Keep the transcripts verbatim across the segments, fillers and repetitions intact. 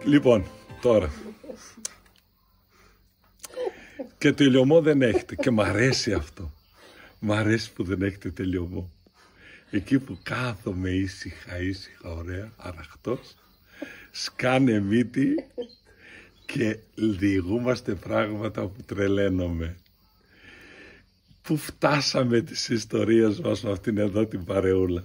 Λοιπόν, τώρα. Και τελειωμό δεν έχετε. Και μ' αρέσει αυτό. Μ' αρέσει που δεν έχετε τελειωμό. Εκεί που κάθομαι ήσυχα, ήσυχα, ωραία, αραχτός, σκάνε μύτη και διηγούμαστε πράγματα που τρελαίνομαι. Πού φτάσαμε τις ιστορίες μας με αυτήν εδώ την παρεούλα.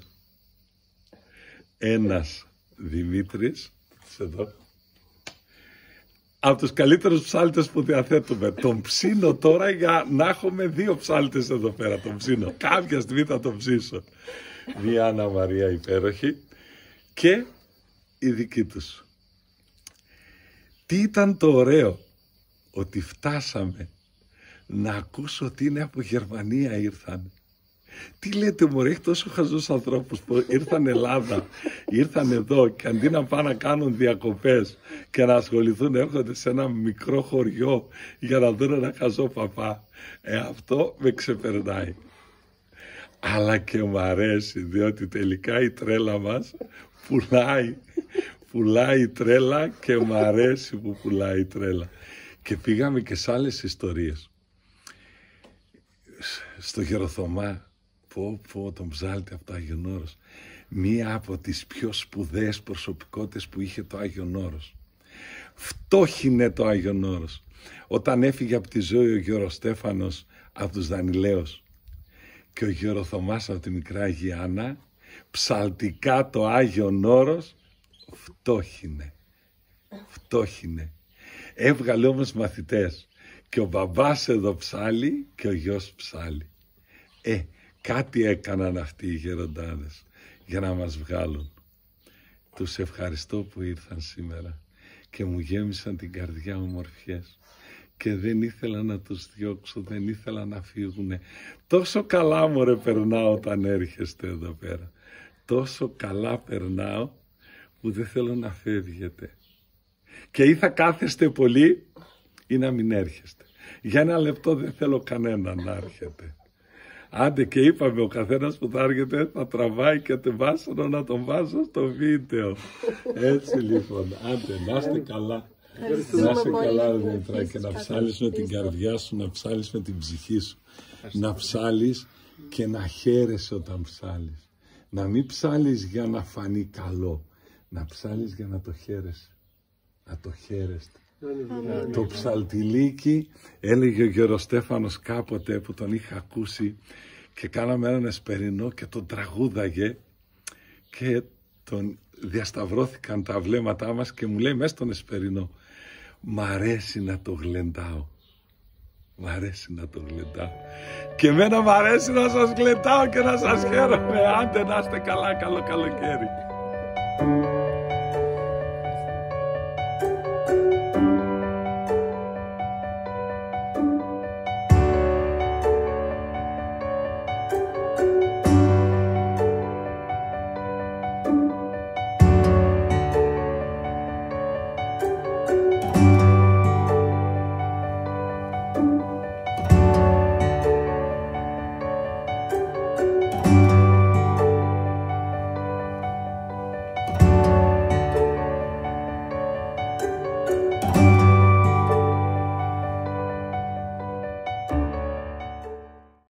Ένας Δημήτρης, εδώ, από τους καλύτερους ψάλτες που διαθέτουμε. Τον ψήνω τώρα για να έχουμε δύο ψάλτες εδώ πέρα. Τον ψήνω. Κάποια στιγμή θα τον ψήσω. Μία Άννα Μαρία υπέροχη και η δική τους. Τι ήταν το ωραίο, ότι φτάσαμε να ακούσω ότι είναι από Γερμανία ήρθαν. Τι λέτε μωρέ, έχει τόσο χαζούς ανθρώπους που ήρθαν Ελλάδα, ήρθαν εδώ και αντί να πάνε να κάνουν διακοπές και να ασχοληθούν, έρχονται σε ένα μικρό χωριό για να δουν ένα χαζό παπά. Ε, αυτό με ξεπερνάει. Αλλά και μου αρέσει, διότι τελικά η τρέλα μας πουλάει, πουλάει τρέλα και μου αρέσει που πουλάει τρέλα. Και πήγαμε και σε άλλες ιστορίες. Στο Γεροθωμά, πω πω τον ψάλτη από το Άγιον Όρος, μία από τις πιο σπουδαίες προσωπικότητες που είχε το Άγιον Όρος. Φτώχινε το Άγιον Όρος. Όταν έφυγε από τη ζωή ο Γεροστέφανος από τους Δανιλαίους και ο Γεροθωμάς από τη Μικρά Αγιάννα, ψαλτικά το Άγιον Όρος φτώχινε. Φτώχινε. Έβγαλε όμως μαθητές. Και ο μπαμπάς εδώ ψάλει και ο γιος ψάλει. Ε, κάτι έκαναν αυτοί οι γεροντάδες για να μας βγάλουν. Τους ευχαριστώ που ήρθαν σήμερα και μου γέμισαν την καρδιά ομορφιές. Και δεν ήθελα να τους διώξω, δεν ήθελα να φύγουνε. Τόσο καλά μωρέ περνάω όταν έρχεστε εδώ πέρα. Τόσο καλά περνάω που δεν θέλω να φεύγετε. Και ή θα κάθεστε πολύ ή να μην έρχεστε. Για ένα λεπτό δεν θέλω κανένα να έρχεται. Άντε και είπαμε ο καθένας που θα έρχεται θα τραβάει και το βάσανο να τον βάζω στο βίντεο. Έτσι λοιπόν, άντε να είστε καλά. Να είστε καλά Δημητρά και να ψάλεις με την καρδιά σου, να ψάλεις με την ψυχή σου. Να ψάλεις και να χαίρεσαι όταν ψάλεις. Να μην ψάλεις για να φανεί καλό. Να ψάλεις για να το χαίρεσαι. Να το χαίρεστε. Το ψαλτιλίκι, έλεγε ο Γεροστέφανος κάποτε που τον είχα ακούσει και κάναμε έναν εσπερινό και τον τραγούδαγε και τον διασταυρώθηκαν τα βλέμματά μας και μου λέει μέσα στον εσπερινό, μ' αρέσει να το γλεντάω, μ' αρέσει να το γλεντάω και εμένα μ' αρέσει να σας γλεντάω και να σας χαίρομαι. Άντε να είστε καλά, καλό καλοκαίρι.